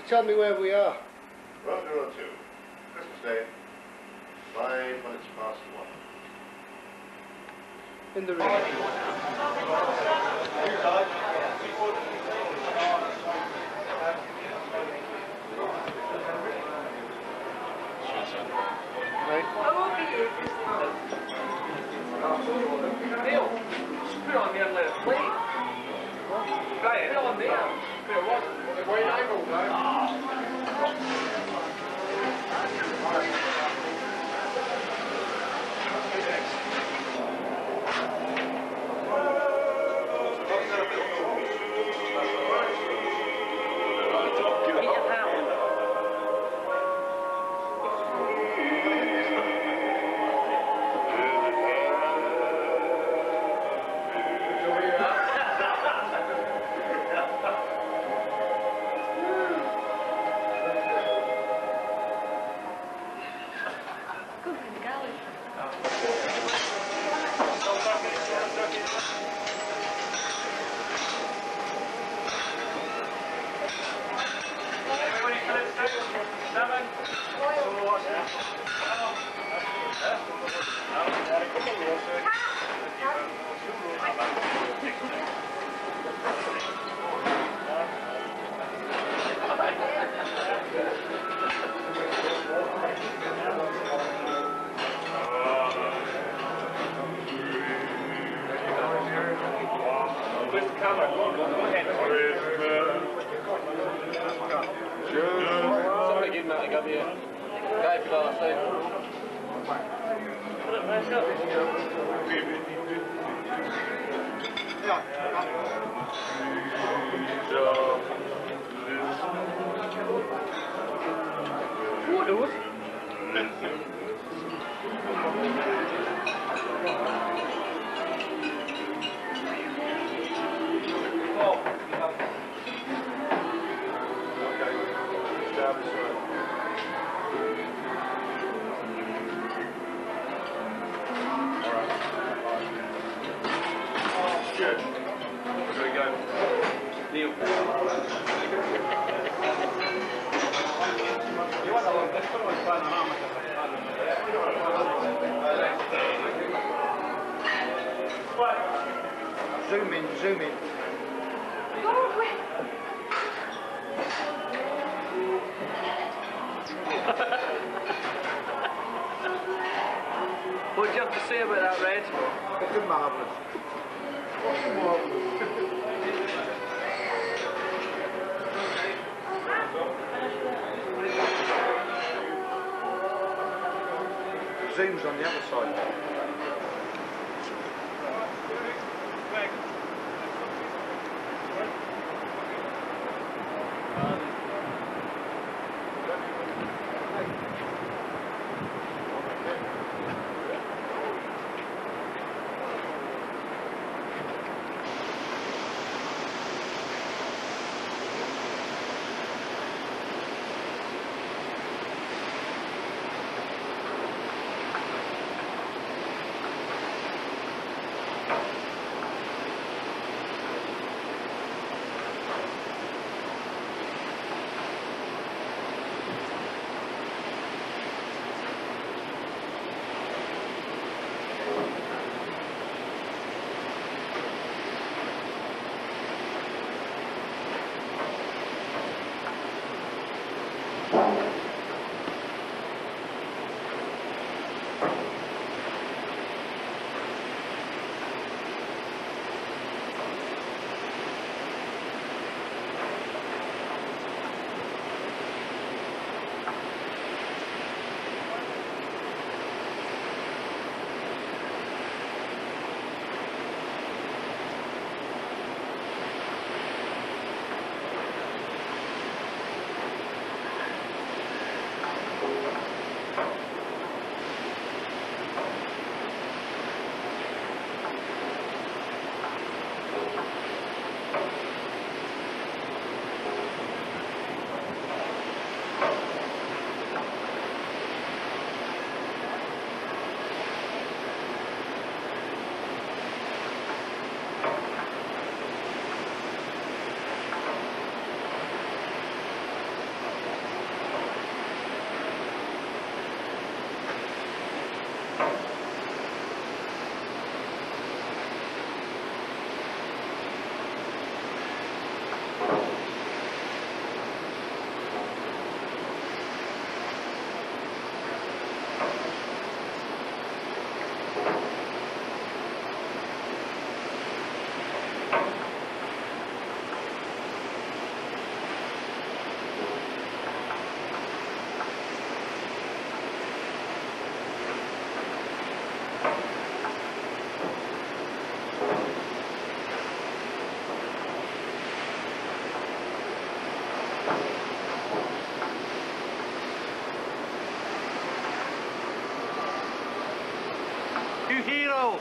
Tell me where we are. Road 02, Christmas Day, 5 minutes past 1. In the rain. Right. I won't be here. Neil, put on there, let it play. Try it. Put on there. Put it what? The white angle, right? Somebody give him that, give me a guy for that thing. Good. We're going to go. Neil. Zoom in, zoom in. What do you have to say about that, Red? Fucking marvellous. Fucking marvellous. Zoom's on the other side. New hero.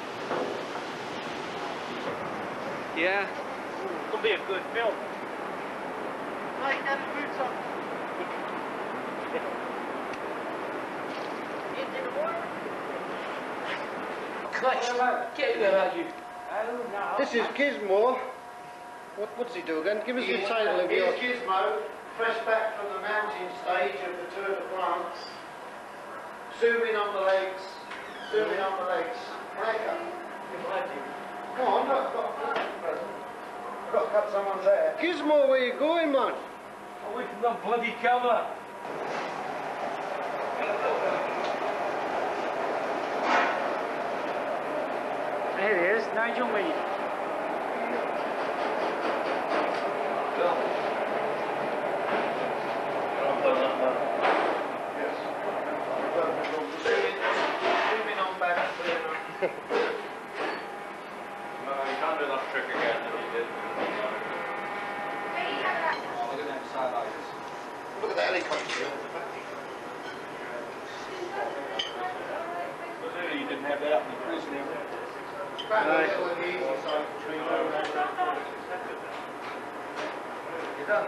Yeah. Could be a good film. Mate, get the boots on. Into the water. Clutch. Get in there, you. This is Gizmo. What's he do again? Give us the title of your... Here's Gizmo, fresh back from the mountain stage of the Tour de France. Zoom in on the legs. Zoom in on the legs. Haircut. Come on, look, I've got a present. I've got to cut someone's hair. Gizmo, where you going, man? Away from that bloody camera. There he is, Nigel Mead. Yes. Zoom in on back. No, you can't do that trick again that you did. Look at the helicopter. You didn't have that up in the cruise now. Back a little on the easy side between those. You done?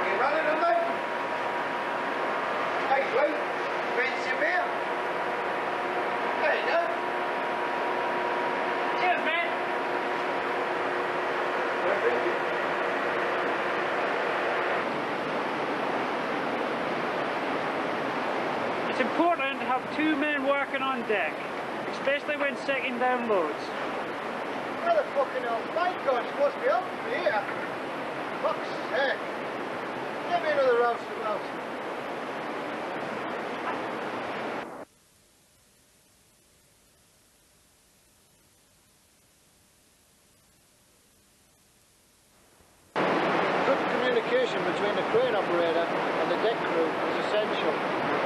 You running on me? Hey, Lee, fancy a beer? There you go. Cheers, man. It's important to have 2 men working on deck, especially when setting down loads. Where the fucking hell? My God, it's supposed to be up from here. Fuck's sake. Give me another roustabout. Good communication between the crane operator and the deck crew is essential.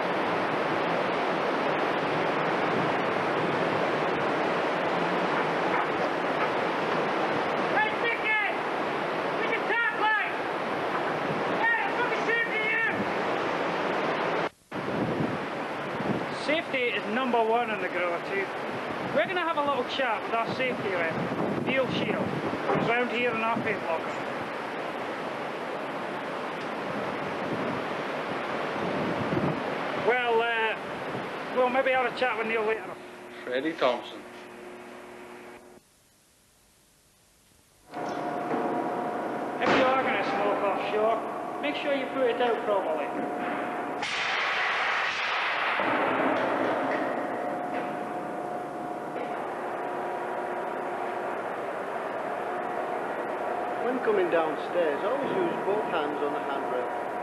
Hey, Dickie! With your top light! Hey, I'm fucking shooting you! Safety is number 1 in the Gorilla 2. We're going to have a little chat with our safety rep, Neil Shield, who's round here in our paint locker. We'll maybe have a chat with Neil later. Freddie Thompson. If you are going to smoke offshore, make sure you put it out properly. When coming downstairs, always use both hands on the handrail.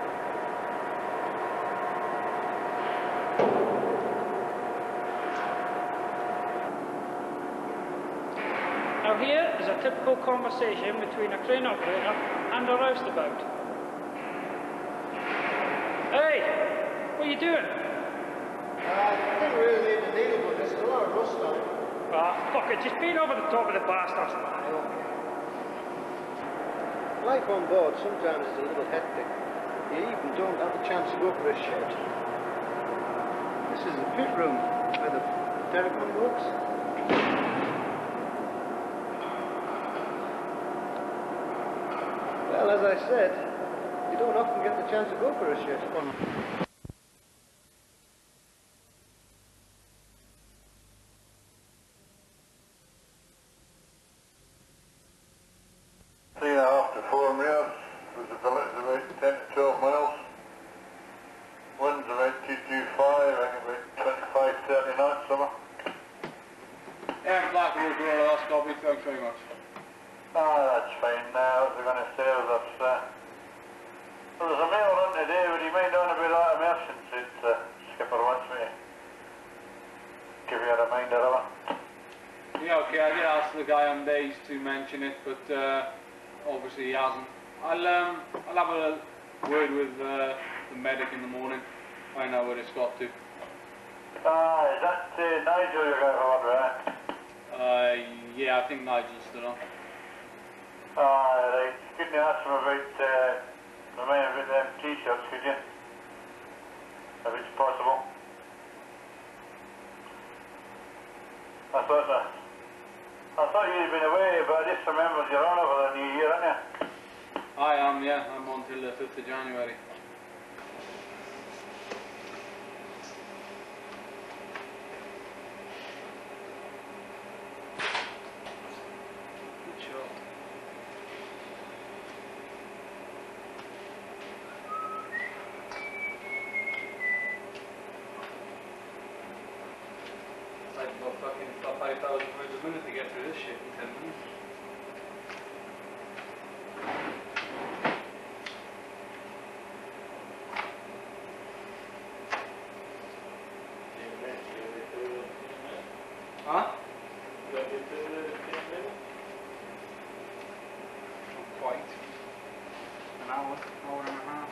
Now here is a typical conversation between a crane operator and a roustabout. Hey, what are you doing? I didn't really need the needle, but there's a lot of rust on it. Ah, fuck it, just paint over the top of the bastard. Life on board sometimes is a little hectic. You even don't have the chance to go for a shed. This is the pit room where the Derrickman works. Well, as I said, you don't often get the chance to go for a shed. After 4 meals, with the billets about 10 to 12 miles. Wind's about 225, I think about 25, 30 knots, summer. Yeah, Blackwood Gorilla, that's got me, thanks very much. That's fine now. What they're going to say is that well, there's a mail on today, would you mind on about that emergency that Skipper wants me to give you a reminder of it? Yeah, okay, I did ask the guy on days to mention it, but obviously he hasn't. I'll have a word with the medic in the morning, find out where it's got to. Is that Nigel you're going to order, right? Yeah, I think Nigel's still on. Right. Couldn't you ask him about, remind him about them t-shirts, could you? If it's possible. I thought you'd been away, but I just remembered you're on over the new year, aren't you? I am, yeah, I'm on till the 5th of January. Good shot. It's like about fucking 5,000 words a minute to get through this shit in 10 minutes. Huh? Not quite. An hour, hour and a half.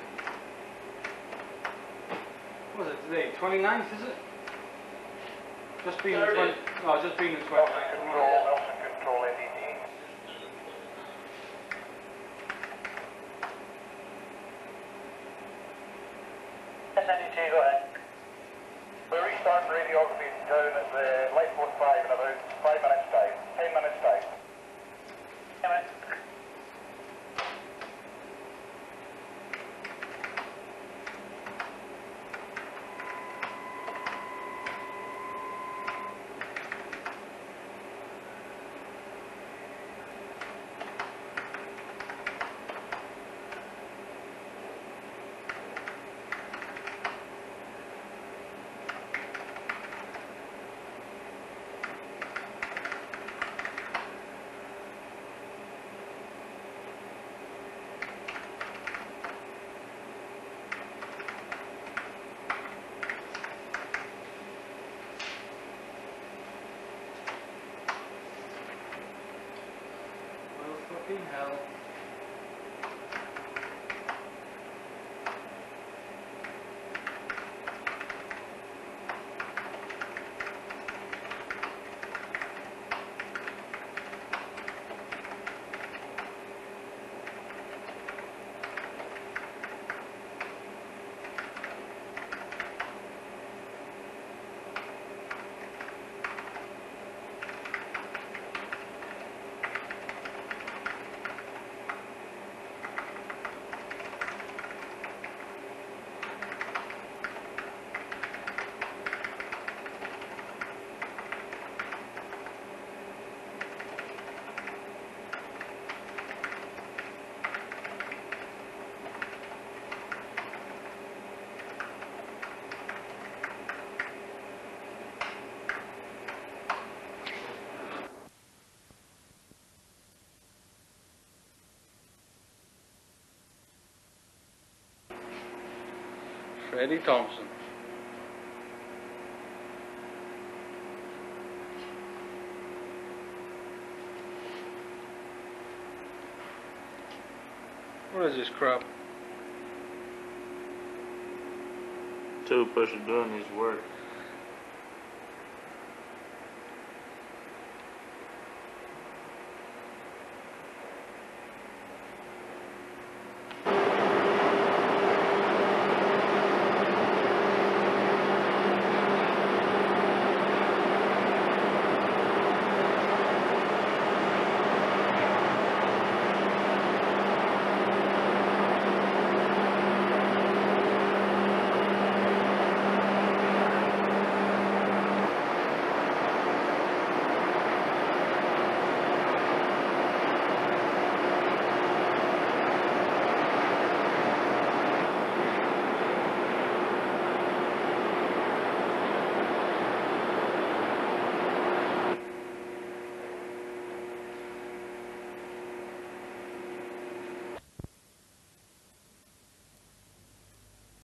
What was it today? 29th, is it? Just been the 20. No, just been the 20. Nelson Control LED. SNDT, go ahead. We're restarting radiography down at the Lifeboat 5 in about 5 minutes time. 10 minutes time. 10 minutes. Well, fucking hell. Freddie Thompson. What is this crap? Two pusher doing his work.